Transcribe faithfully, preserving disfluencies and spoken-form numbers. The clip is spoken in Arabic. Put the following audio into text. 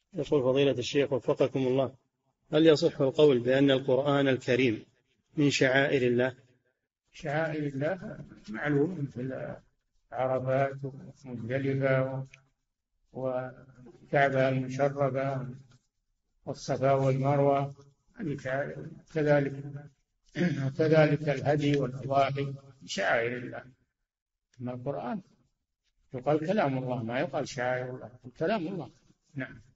يقول فضيلة الشيخ وفقكم الله، هل يصح القول بأن القرآن الكريم من شعائر الله؟ شعائر الله معلوم في عرفات ومزدلفة والكعبة المشرفة والصفا والمروة، كذلك كذلك الهدي والأضاحي شعائر الله. أما القرآن يقال كلام الله، ما يقال شعائر الله، كلام الله. نعم.